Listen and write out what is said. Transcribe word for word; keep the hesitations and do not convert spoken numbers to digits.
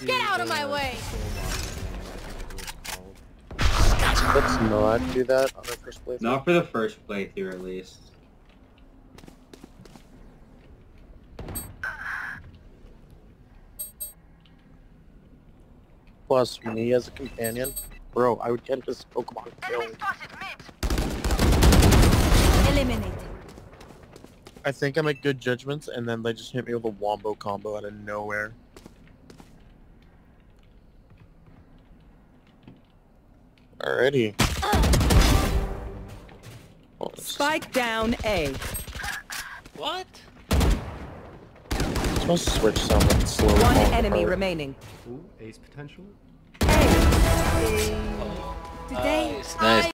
the, Get out of my uh, way! Let's not do that on our first playthrough. Not for the first playthrough, at least. Plus, me as a companion, bro, I would get this Pokemon killed. Eliminated. I think I make good judgments, and then they just hit me with a wombo combo out of nowhere. Alrighty. Oh, Spike down A. What? I'm supposed to switch someone slowly. One falling enemy apart. remaining. Ooh, ace potential. A. Today, Nice, I nice.